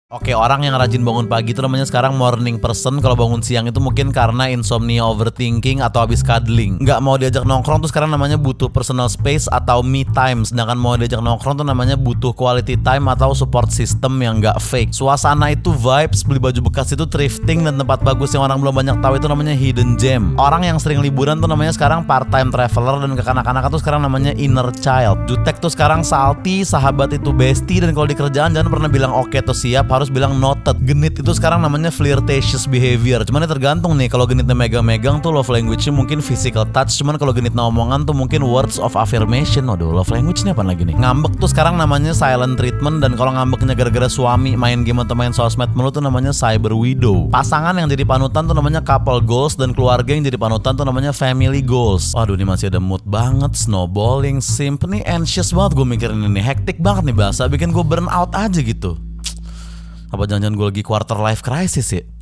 Oke, orang yang rajin bangun pagi itu namanya sekarang morning person. Kalau bangun siang itu mungkin karena insomnia, overthinking, atau habis cuddling. Nggak mau diajak nongkrong tuh sekarang namanya butuh personal space atau me time. Sedangkan mau diajak nongkrong tuh namanya butuh quality time atau support system yang nggak fake. Suasana itu vibes, beli baju bekas itu thrifting, dan tempat bagus yang orang belum banyak tahu itu namanya hidden gem. Orang yang sering liburan tuh namanya sekarang part time traveler, dan kekanak-kanakan tuh sekarang namanya inner child. Jutek tuh sekarang salty, sahabat itu bestie, dan kalau di kerjaan jangan pernah bilang oke tuh siap, harus bilang noted. Genit itu sekarang namanya flirtatious behavior. Cuman ya tergantung nih, kalau genitnya megang-megang tuh love language-nya mungkin physical touch. Cuman kalau genitnya omongan tuh mungkin words of affirmation. Waduh, love language-nya apa lagi nih? Ngambek tuh sekarang namanya silent treatment, dan kalau ngambeknya gara-gara suami main game atau main sosmed mulu tuh namanya cyber widow. Pasangan yang jadi panutan tuh namanya couple goals, dan keluarga yang jadi panutan tuh namanya family goals. Waduh, ini masih ada mood banget, snowballing, simp nih, anxious banget gue mikirin ini, hektik banget nih bahasa, bikin gue burn out aja gitu. Apa jangan-jangan gue lagi quarter life crisis ya?